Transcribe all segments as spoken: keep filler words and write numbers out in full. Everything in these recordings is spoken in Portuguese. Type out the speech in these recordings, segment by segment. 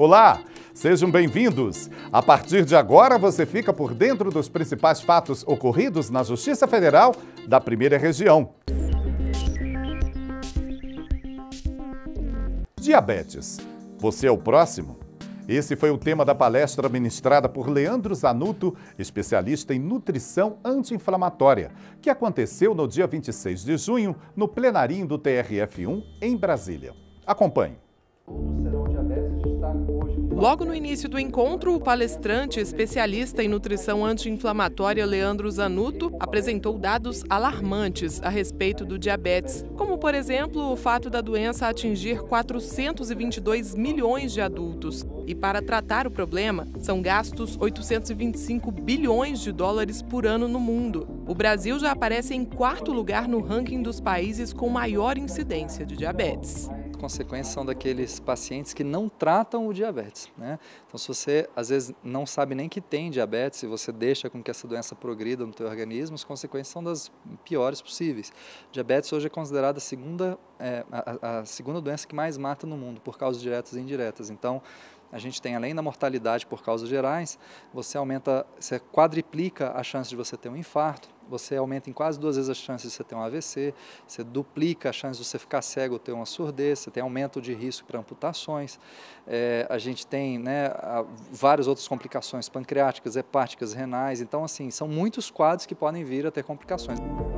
Olá, sejam bem-vindos. A partir de agora você fica por dentro dos principais fatos ocorridos na Justiça Federal da Primeira Região. Diabetes. Você é o próximo? Esse foi o tema da palestra ministrada por Leandro Zanuto, especialista em nutrição anti-inflamatória, que aconteceu no dia vinte e seis de junho, no plenarinho do T R F um, em Brasília. Acompanhe. Logo no início do encontro, o palestrante especialista em nutrição anti-inflamatória Leandro Zanuto apresentou dados alarmantes a respeito do diabetes, como, por exemplo, o fato da doença atingir quatrocentos e vinte e dois milhões de adultos. E para tratar o problema, são gastos oitocentos e vinte e cinco bilhões de dólares por ano no mundo. O Brasil já aparece em quarto lugar no ranking dos países com maior incidência de diabetes. Consequências são daqueles pacientes que não tratam o diabetes, né? Então, se você às vezes não sabe nem que tem diabetes e você deixa com que essa doença progrida no teu organismo, as consequências são das piores possíveis. Diabetes hoje é considerada a segunda, é, a, a segunda doença que mais mata no mundo, por causas diretas e indiretas. Então, a gente tem, além da mortalidade por causas gerais, você aumenta, você quadriplica a chance de você ter um infarto, você aumenta em quase duas vezes as chances de você ter um A V C, você duplica a chance de você ficar cego ou ter uma surdez, você tem aumento de risco para amputações. É, a gente tem, né, várias outras complicações pancreáticas, hepáticas, renais. Então, assim, são muitos quadros que podem vir a ter complicações.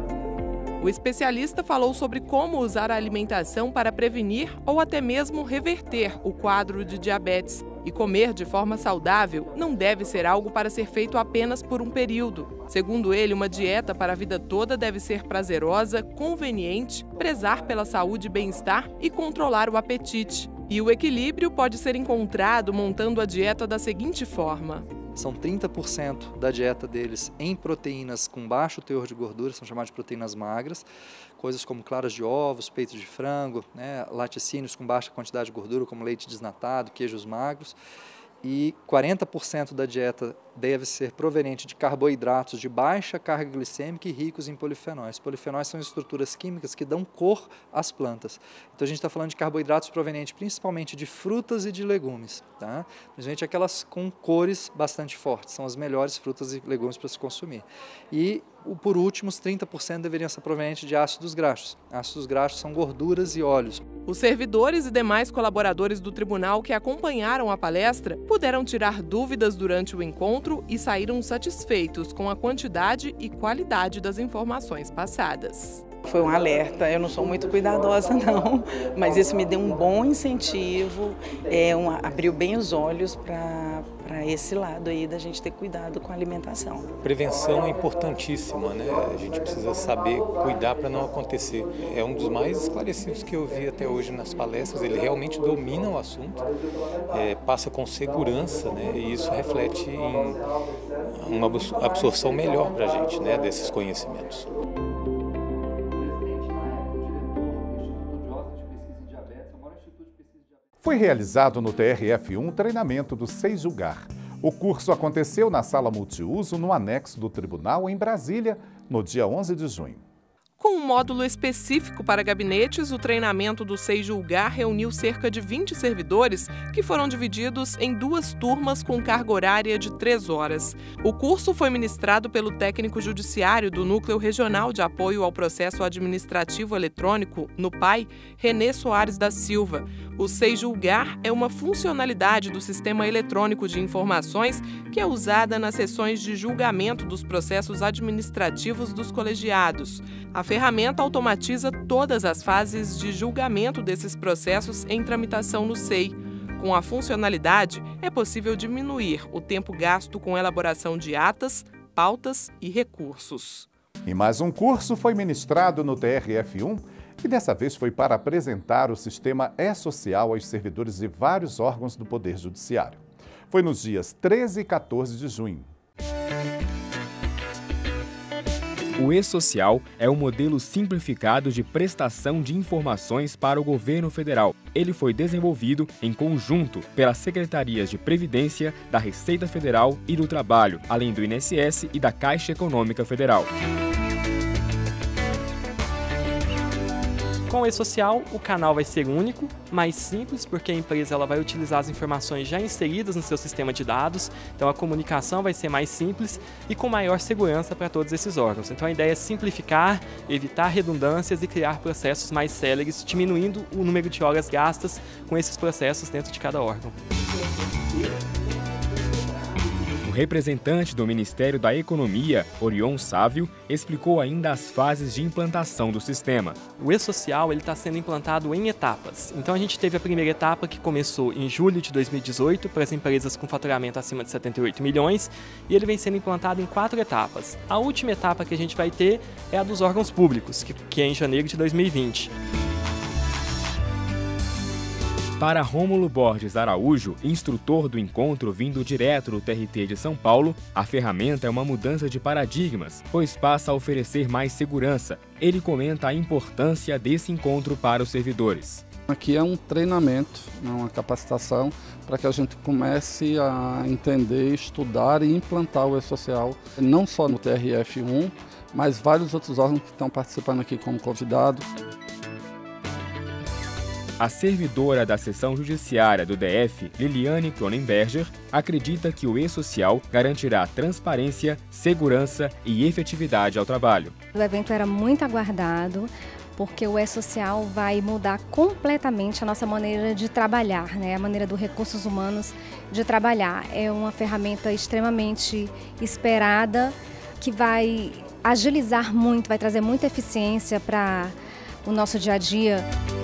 O especialista falou sobre como usar a alimentação para prevenir ou até mesmo reverter o quadro de diabetes. E comer de forma saudável não deve ser algo para ser feito apenas por um período. Segundo ele, uma dieta para a vida toda deve ser prazerosa, conveniente, prezar pela saúde e bem-estar e controlar o apetite. E o equilíbrio pode ser encontrado montando a dieta da seguinte forma. São trinta por cento da dieta deles em proteínas com baixo teor de gordura, são chamadas de proteínas magras, coisas como claras de ovos, peitos de frango, né, laticínios com baixa quantidade de gordura, como leite desnatado, queijos magros. E quarenta por cento da dieta deve ser proveniente de carboidratos de baixa carga glicêmica e ricos em polifenóis. Polifenóis são estruturas químicas que dão cor às plantas. Então a gente está falando de carboidratos provenientes principalmente de frutas e de legumes, tá? Principalmente aquelas com cores bastante fortes, são as melhores frutas e legumes para se consumir. E por último, os trinta por cento deveriam ser provenientes de ácidos graxos. Ácidos graxos são gorduras e óleos. Os servidores e demais colaboradores do tribunal que acompanharam a palestra puderam tirar dúvidas durante o encontro e saíram satisfeitos com a quantidade e qualidade das informações passadas. Foi um alerta, eu não sou muito cuidadosa não, mas isso me deu um bom incentivo, é, um, abriu bem os olhos para para esse lado aí da gente ter cuidado com a alimentação. Prevenção é importantíssima, né? A gente precisa saber cuidar para não acontecer. É um dos mais esclarecidos que eu vi até hoje nas palestras, ele realmente domina o assunto, é, passa com segurança, né? E isso reflete em uma absorção melhor para a gente, né, desses conhecimentos. Foi realizado no T R F um o treinamento do Sei Julgar. O curso aconteceu na sala multiuso no anexo do tribunal em Brasília, no dia onze de junho. Com um módulo específico para gabinetes, o treinamento do Sei Julgar reuniu cerca de vinte servidores que foram divididos em duas turmas com carga horária de três horas. O curso foi ministrado pelo técnico judiciário do Núcleo Regional de Apoio ao Processo Administrativo Eletrônico, NUPAI, Renê Soares da Silva. O Sei Julgar é uma funcionalidade do Sistema Eletrônico de Informações que é usada nas sessões de julgamento dos processos administrativos dos colegiados. A ferramenta automatiza todas as fases de julgamento desses processos em tramitação no SEI. Com a funcionalidade, é possível diminuir o tempo gasto com elaboração de atas, pautas e recursos. E mais um curso foi ministrado no T R F um, que dessa vez foi para apresentar o sistema e-social aos servidores de vários órgãos do Poder Judiciário. Foi nos dias treze e quatorze de junho. O e-social é um modelo simplificado de prestação de informações para o governo federal. Ele foi desenvolvido em conjunto pelas Secretarias de Previdência, da Receita Federal e do Trabalho, além do I N S S e da Caixa Econômica Federal. Com o e-social, o canal vai ser único, mais simples, porque a empresa ela vai utilizar as informações já inseridas no seu sistema de dados, então a comunicação vai ser mais simples e com maior segurança para todos esses órgãos. Então a ideia é simplificar, evitar redundâncias e criar processos mais céleres, diminuindo o número de horas gastas com esses processos dentro de cada órgão. O representante do Ministério da Economia, Orion Sávio, explicou ainda as fases de implantação do sistema. O e-social está sendo implantado em etapas. Então a gente teve a primeira etapa que começou em julho de dois mil e dezoito para as empresas com faturamento acima de setenta e oito milhões e ele vem sendo implantado em quatro etapas. A última etapa que a gente vai ter é a dos órgãos públicos, que, que é em janeiro de dois mil e vinte. Para Rômulo Borges Araújo, instrutor do encontro vindo direto do T R T de São Paulo, a ferramenta é uma mudança de paradigmas, pois passa a oferecer mais segurança. Ele comenta a importância desse encontro para os servidores. Aqui é um treinamento, uma capacitação, para que a gente comece a entender, estudar e implantar o e-social, não só no T R F um, mas vários outros órgãos que estão participando aqui como convidado. A servidora da seção judiciária do D F, Liliane Cronenberger, acredita que o e-social garantirá transparência, segurança e efetividade ao trabalho. O evento era muito aguardado, porque o e-social vai mudar completamente a nossa maneira de trabalhar, né? A maneira dos recursos humanos de trabalhar. É uma ferramenta extremamente esperada, que vai agilizar muito, vai trazer muita eficiência para o nosso dia a dia.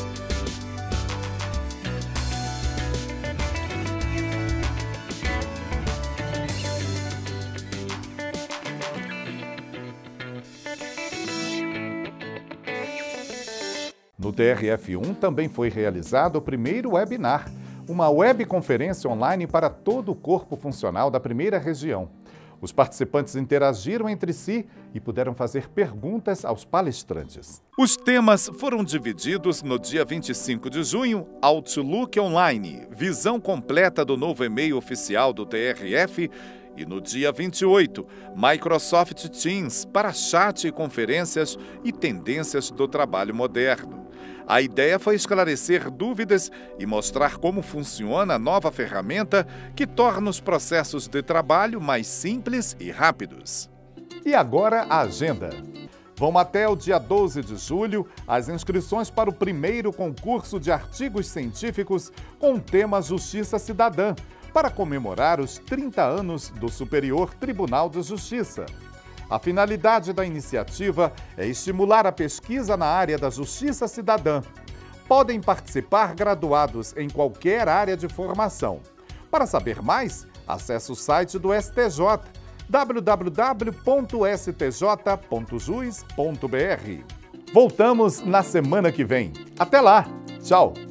No T R F um também foi realizado o primeiro webinar, uma webconferência online para todo o corpo funcional da primeira região. Os participantes interagiram entre si e puderam fazer perguntas aos palestrantes. Os temas foram divididos no dia vinte e cinco de junho, Outlook Online, visão completa do novo e-mail oficial do T R F, e no dia vinte e oito, Microsoft Teams para chat e conferências e tendências do trabalho moderno. A ideia foi esclarecer dúvidas e mostrar como funciona a nova ferramenta que torna os processos de trabalho mais simples e rápidos. E agora a agenda. Vão até o dia doze de julho as inscrições para o primeiro concurso de artigos científicos com o tema Justiça Cidadã, para comemorar os trinta anos do Superior Tribunal de Justiça. A finalidade da iniciativa é estimular a pesquisa na área da justiça cidadã. Podem participar graduados em qualquer área de formação. Para saber mais, acesse o site do S T J, w w w ponto s t j ponto juiz ponto b r. Voltamos na semana que vem. Até lá! Tchau!